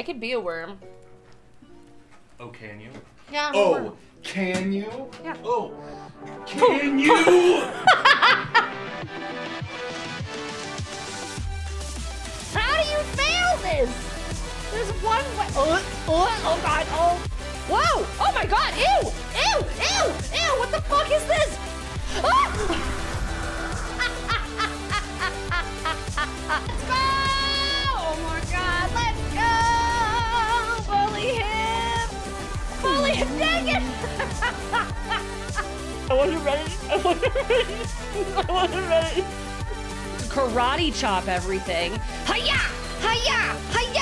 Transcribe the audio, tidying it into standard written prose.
I could be a worm. Oh, can you? Yeah, I'm a Oh, worm. can you? Yeah. Oh, can you? How do you fail this? There's one way. Oh god, oh. Whoa! Oh my god, ew! Ew! Ew! Ew! What the fuck is this? Ah! Let's go! Oh my god, let's go! Bully him! Bully him, dang it! I wasn't ready. I wasn't ready. I wasn't ready. Karate chop everything. Hiya! Hiya! Hiya!